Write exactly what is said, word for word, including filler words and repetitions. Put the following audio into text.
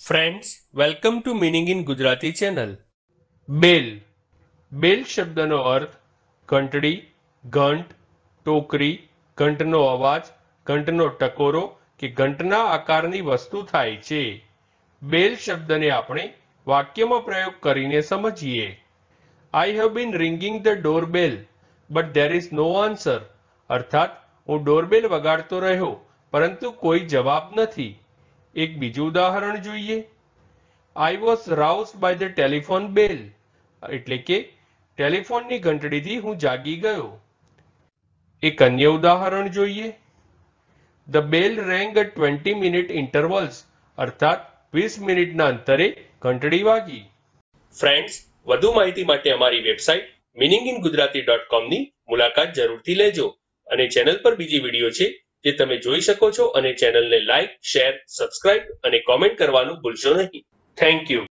Friends, welcome to meaning in Gujarati channel. Bell. Bell શબ્દનો અર્થ ઘંટડી, ઘંટ, ટોકરી, ઘંટનો અવાજ, ઘંટનો ટકોરો કે ઘંટના આકારની વસ્તુ થાય છે. બેલ શબ્દને આપણે વાક્યમાં પ્રયોગ કરીને સમજીએ. I have been ringing the door bell but there is no answer. અર્થાત હું ડોરબેલ વગાડતો રહ્યો પરંતુ કોઈ જવાબ નથી. એક બીજું ઉદાહરણ જોઈએ. I was roused by the telephone bell. એટલે કે ટેલિફોનની ઘંટડીથી હું જાગી ગયો. એક અન્ય ઉદાહરણ જોઈએ. The bell rang at twenty minute intervals. અર્થાત વીસ મિનિટના અંતરે ઘંટડી વાગી. ફ્રેન્ડ્સ, વધુ માહિતી માટે અમારી website meaning in Gujarati dot કોમની મુલાકાત જરૂરથી લેજો. અને ચેનલ પર બીજી વિડીયો છે જે તમે જોઈ શકો છો અને ચેનલને લાઇક, શેર, સબસ્ક્રાઇબ અને કોમેન્ટ કરવાનું ભૂલશો નહીં. Thank you.